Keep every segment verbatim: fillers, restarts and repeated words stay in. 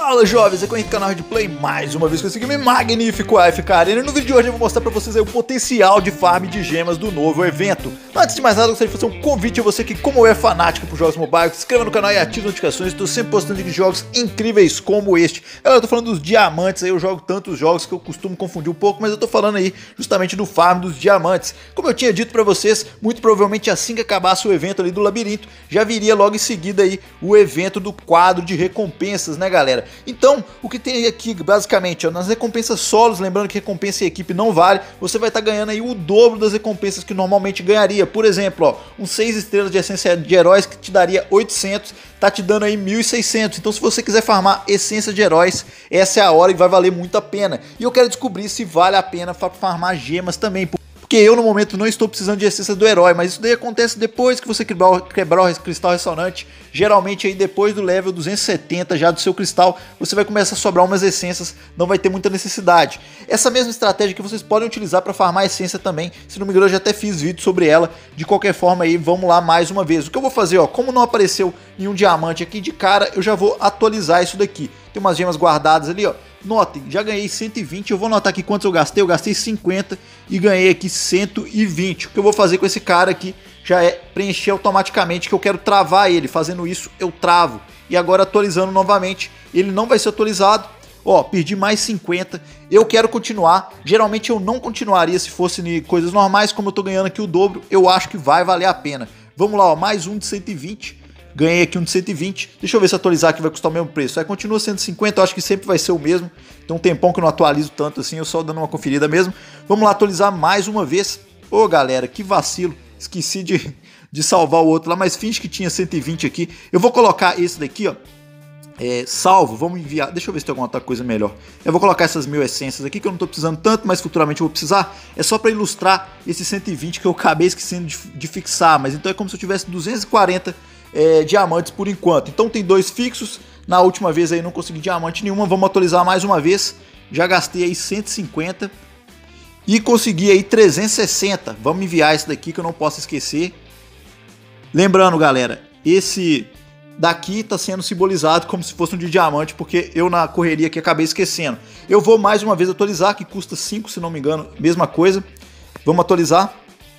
Fala jovens, aqui é o Henrique Canal de Play, mais uma vez com esse game magnífico A F K Arena. E no vídeo de hoje eu vou mostrar pra vocês aí o potencial de farm de gemas do novo evento. Antes de mais nada, eu gostaria de fazer um convite a você que, como eu, é fanático por jogos mobile, se inscreva no canal e ative as notificações. Estou sempre postando jogos incríveis como este. Galera, eu tô falando dos diamantes aí, eu jogo tantos jogos que eu costumo confundir um pouco, mas eu tô falando aí justamente do farm dos diamantes. Como eu tinha dito pra vocês, muito provavelmente assim que acabasse o evento ali do labirinto, já viria logo em seguida aí o evento do quadro de recompensas, né galera? Então, o que tem aqui basicamente, ó, nas recompensas solos, lembrando que recompensa em equipe não vale, você vai estar tá ganhando aí o dobro das recompensas que normalmente ganharia. Por exemplo, ó, um seis estrelas de essência de heróis que te daria oitocentos, tá te dando aí mil e seiscentos. Então se você quiser farmar essência de heróis, essa é a hora e vai valer muito a pena. E eu quero descobrir se vale a pena farmar gemas também, porque eu no momento não estou precisando de essência do herói, mas isso daí acontece depois que você quebrar, quebrar o cristal ressonante. Geralmente aí depois do level duzentos e setenta já do seu cristal, você vai começar a sobrar umas essências, não vai ter muita necessidade. Essa mesma estratégia que vocês podem utilizar para farmar essência também, se não me engano eu já até fiz vídeo sobre ela. De qualquer forma aí, vamos lá mais uma vez. O que eu vou fazer, ó, como não apareceu nenhum diamante aqui de cara, eu já vou atualizar isso daqui. Tem umas gemas guardadas ali, ó. Notem, já ganhei cento e vinte, eu vou notar aqui quantos eu gastei, eu gastei cinquenta e ganhei aqui cento e vinte. O que eu vou fazer com esse cara aqui já é preencher automaticamente, que eu quero travar ele. Fazendo isso eu travo. E agora atualizando novamente, ele não vai ser atualizado. Ó, perdi mais cinquenta, eu quero continuar. Geralmente eu não continuaria se fosse em coisas normais, como eu tô ganhando aqui o dobro, eu acho que vai valer a pena. Vamos lá, ó, mais um de cento e vinte. Ganhei aqui um de cento e vinte, deixa eu ver se atualizar aqui vai custar o mesmo preço. Aí continua cento e cinquenta, eu acho que sempre vai ser o mesmo. Tem um tempão que eu não atualizo tanto assim, eu só dando uma conferida mesmo. Vamos lá atualizar mais uma vez. Ô galera, que vacilo, esqueci de, de salvar o outro lá, mas finge que tinha cento e vinte aqui. Eu vou colocar esse daqui, ó, é, salvo, vamos enviar, deixa eu ver se tem alguma outra coisa melhor. Eu vou colocar essas mil essências aqui, que eu não tô precisando tanto, mas futuramente eu vou precisar. É só para ilustrar esse cento e vinte que eu acabei esquecendo de, de fixar, mas então é como se eu tivesse duzentos e quarenta É, diamantes por enquanto. Então tem dois fixos. Na última vez aí não consegui diamante nenhuma. Vamos atualizar mais uma vez. Já gastei aí cento e cinquenta e consegui aí trezentos e sessenta. Vamos enviar esse daqui que eu não posso esquecer. Lembrando galera, esse daqui está sendo simbolizado como se fosse um de diamante, porque eu na correria aqui acabei esquecendo. Eu vou mais uma vez atualizar, que custa cinco se não me engano, mesma coisa. Vamos atualizar.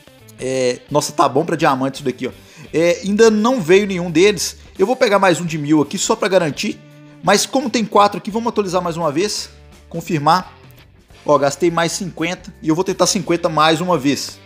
É, nossa, tá bom para diamante isso daqui, ó. É, ainda não veio nenhum deles. Eu vou pegar mais um de mil aqui só para garantir. Mas como tem quatro aqui, vamos atualizar mais uma vez. Confirmar. Ó, gastei mais cinquenta e eu vou tentar cinquenta mais uma vez.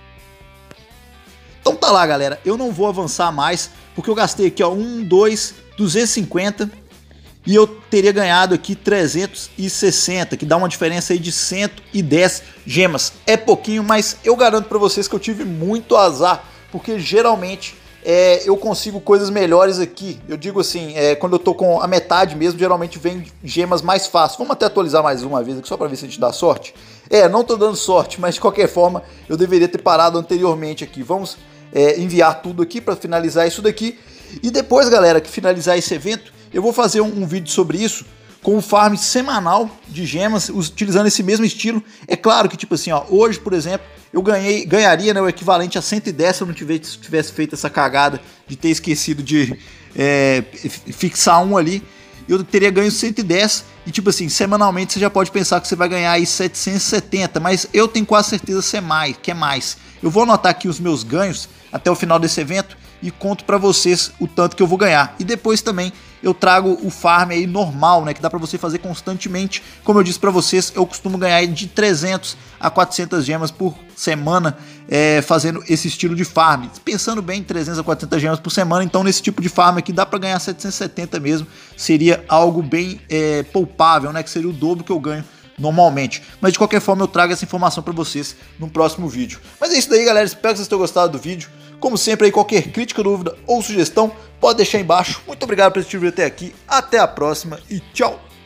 Então tá lá, galera. Eu não vou avançar mais porque eu gastei aqui, ó, um, dois, duzentos e cinquenta e eu teria ganhado aqui trezentos e sessenta, que dá uma diferença aí de cento e dez gemas. É pouquinho, mas eu garanto para vocês que eu tive muito azar, porque geralmente é, eu consigo coisas melhores aqui. Eu digo assim, é, quando eu tô com a metade mesmo, geralmente vem gemas mais fáceis. Vamos até atualizar mais uma vez aqui, só para ver se a gente dá sorte. É, não tô dando sorte, mas de qualquer forma, eu deveria ter parado anteriormente aqui. Vamos é, enviar tudo aqui para finalizar isso daqui. E depois, galera, que finalizar esse evento, eu vou fazer um, um vídeo sobre isso, com o farm semanal de gemas, utilizando esse mesmo estilo. É claro que, tipo assim, ó, hoje, por exemplo, eu ganhei, ganharia, né, o equivalente a cento e dez se eu não tivesse, tivesse feito essa cagada de ter esquecido de é, fixar um ali. Eu teria ganho cento e dez e, tipo assim, semanalmente você já pode pensar que você vai ganhar aí setecentos e setenta, mas eu tenho quase certeza que é mais, que é mais. Eu vou anotar aqui os meus ganhos até o final desse evento e conto pra vocês o tanto que eu vou ganhar. E depois também eu trago o farm aí normal, né, que dá pra você fazer constantemente. Como eu disse pra vocês, eu costumo ganhar de trezentos a quatrocentas gemas por semana é, fazendo esse estilo de farm. Pensando bem, trezentas a quatrocentas gemas por semana, então nesse tipo de farm aqui dá pra ganhar setecentos e setenta mesmo. Seria algo bem é, poupável, né, que seria o dobro que eu ganho normalmente. Mas de qualquer forma eu trago essa informação pra vocês no próximo vídeo. Mas é isso daí, galera, espero que vocês tenham gostado do vídeo. Como sempre, aí, qualquer crítica, dúvida ou sugestão, pode deixar aí embaixo. Muito obrigado por assistir o vídeo até aqui. Até a próxima e tchau!